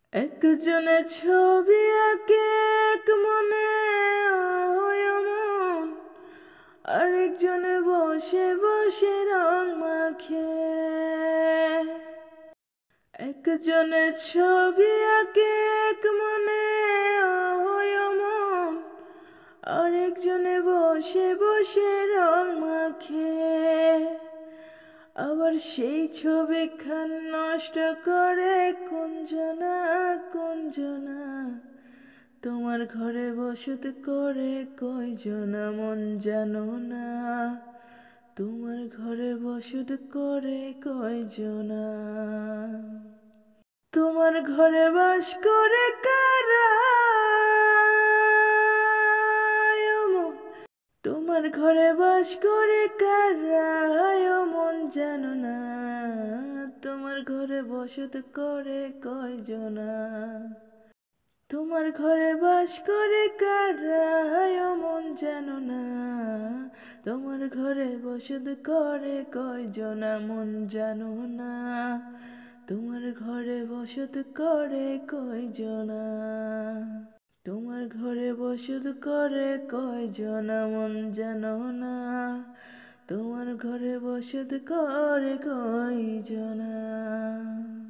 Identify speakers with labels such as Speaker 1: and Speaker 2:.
Speaker 1: একজনে ছবি আঁকে এক মনে অমন, আরেকজনে বসে বসে রং মাখে। একজনে ছবি আঁকে এক মনে অমন, আরেকজনে বসে বসে রং মাখে। আবার সেই ছবিখান নষ্ট করে কুঞ্জনা কুঞ্জনা। তোমার ঘরে বসত করে কয়জনা মন জানো না। তোমার ঘরে বসত করে কয়জনা। তোমার ঘরে বাস করে কারা মন, তোমার ঘরে বাস করে কারা মন জানো না। তোমার ঘরে বসত করে কয়জনা। তোমার ঘরে বাস করে কারা মন জানো না। তোমার ঘরে বসত করে কয়জনা মন জানো না। তোমার ঘরে বসত করে কয়জনা। তোমার ঘরে বসত করে কয়জনা মন জানো না। তোমার ঘরে বসত করে কয়জনা।